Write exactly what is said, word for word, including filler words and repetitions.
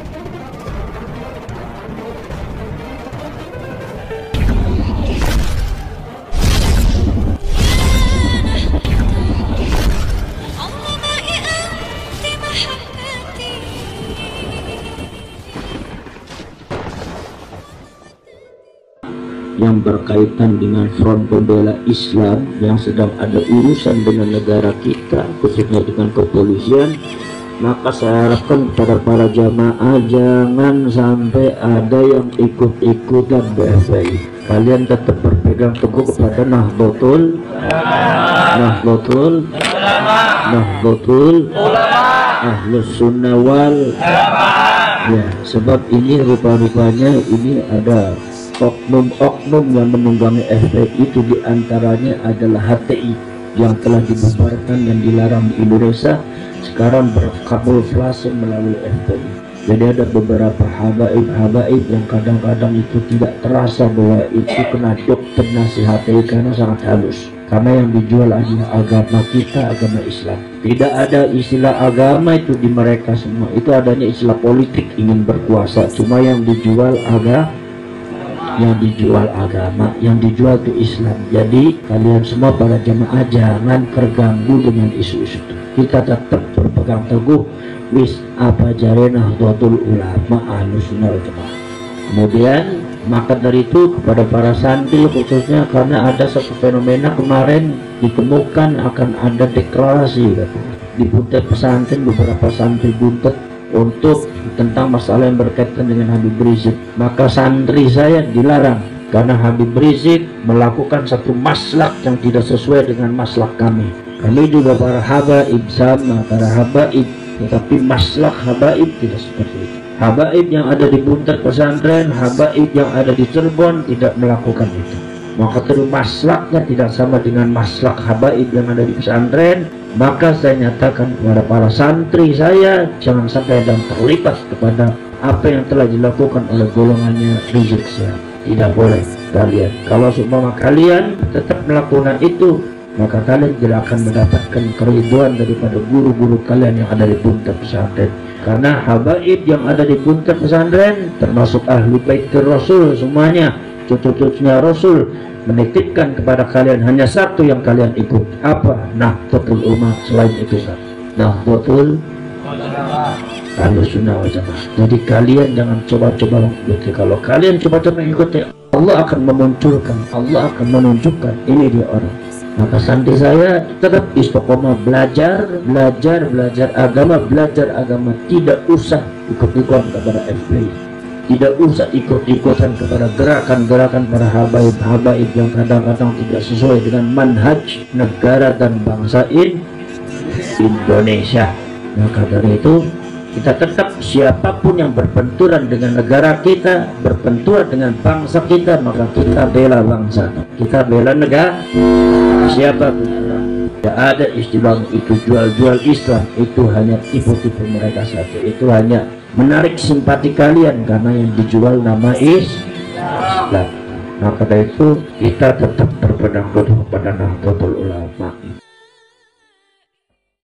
yang berkaitan dengan Front Pembela Islam yang sedang ada urusan dengan negara kita, khususnya dengan kepolisian, maka saya harapkan kepada para jamaah jangan sampai ada yang ikut-ikutan B F P I. Kalian tetap berpegang teguh kepada Nahdlatul Nahdlatul Nahdlatul Ahlus Sunnah wal ya, sebab ini rupa-rupanya ini ada oknum-oknum yang menunggangi F P I, itu diantaranya adalah H T I yang telah dibubarkan dan dilarang di Indonesia, sekarang berkamuflase melalui F P I. Jadi ada beberapa habaib-habaib yang kadang-kadang itu tidak terasa bahwa itu kena doktrinasi H T I karena sangat halus. Karena yang dijual adalah agama kita, agama Islam. Tidak ada istilah agama itu di mereka semua, itu adanya istilah politik, ingin berkuasa. Cuma yang dijual agama, yang dijual agama, yang dijual itu Islam. Jadi kalian semua para jemaah jangan terganggu dengan isu-isu itu. Kita tetap berpegang teguh wis apa jare Nahdlatul Ulama Ahlus Sunnah wal Jamaah. Kemudian maka dari itu kepada para santri khususnya, karena ada satu fenomena kemarin ditemukan akan ada deklarasi di buntet pesantren, beberapa santri buntet untuk tentang masalah yang berkaitan dengan Habib Rizik. Maka santri saya dilarang karena Habib Rizik melakukan satu maslak yang tidak sesuai dengan maslak kami. Kami juga para habaib sama, para habaib, tetapi maslak habaib tidak seperti itu. Habaib yang ada di buntet pesantren, habaib yang ada di Cirebon tidak melakukan itu. Maka terus maslaknya tidak sama dengan maslak habaib yang ada di pesantren. Maka saya nyatakan kepada para santri saya, jangan sampai ada yang terlibat kepada apa yang telah dilakukan oleh golongannya Rizik Syihab. Tidak boleh kalian. Kalau semua kalian tetap melakukan itu, maka kalian tidak akan mendapatkan keriduan daripada guru-guru kalian yang ada di buntet pesantren. Karena habaib yang ada di buntet pesantren termasuk ahli bait Rasul semuanya, cucu-cucunya Rasul, menitipkan kepada kalian hanya satu yang kalian ikut. Apa? Nahdlatul Ulama. Selain itu Nahdlatul Ahlus Sunnah wal Jamaah. Jadi kalian jangan coba-coba mengikuti. Kalau kalian coba-coba mengikuti, Allah akan memunculkan, Allah akan menunjukkan ini dia orang. Maka santri saya tetap istiqomah belajar, belajar, belajar agama, belajar agama. Tidak usah ikut-ikutan kepada F P I. Tidak usah ikut-ikutan kepada gerakan-gerakan para habaib-habaib yang kadang-kadang tidak sesuai dengan manhaj negara dan bangsa in Indonesia. Maka dari itu kita tetap, siapapun yang berbenturan dengan negara kita, berbenturan dengan bangsa kita, maka kita bela bangsa, kita bela negara. Siapapun tidak ada istilah itu jual-jual Islam, itu hanya tipu-tipu mereka saja. Itu hanya menarik simpati kalian karena yang dijual nama Islam. Maka dari itu kita tetap berpegang teguh pada Nahdlatul Ulama.